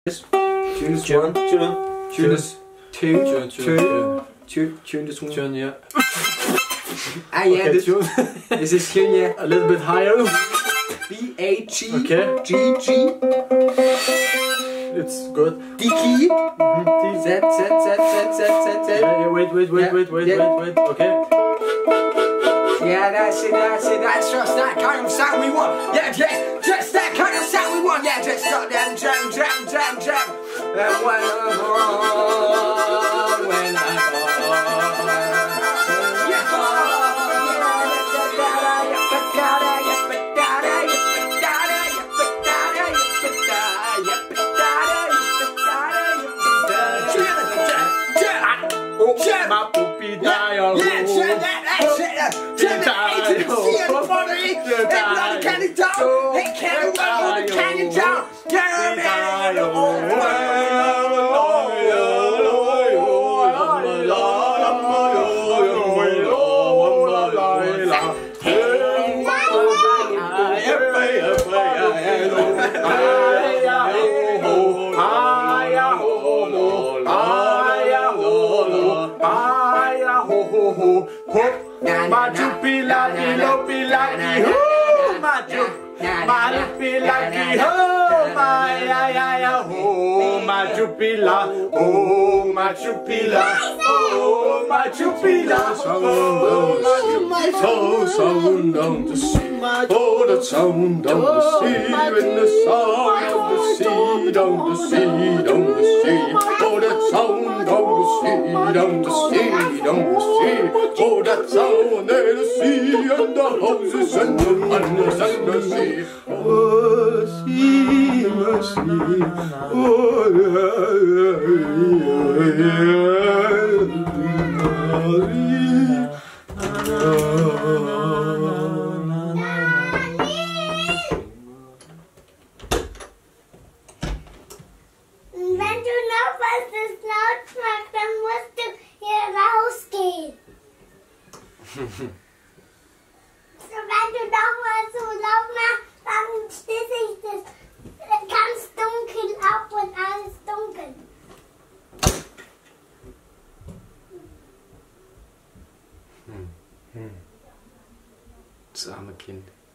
Tune this one. Tune this two. Tune this one. Tune, yeah. Ah, yeah, okay, this tune. This is tune, yeah. A little bit higher. B-A-G. Okay. G. It's good. D key. D. Z. Yeah, wait. Okay. Yeah, that's it. That's just that kind of sound we want. Yeah, just that kind of sound we want. Yeah, just got them jam. And when I'm born, My poopy dial. Machu Pila, oh Machu Pila, sound down the sea, oh the sound down the sea, when the sound of the sea, down the sea, oh that sound down the sea, oh that sound in the sea, and the houses and the sea, oh sea, oh Wenn du noch was das laut machst, dann musst du hier rausgehen. So, wenn du noch mal so laut machst, dann schließe ich das ganz dunkel ab und alles dunkel. Das arme Kind.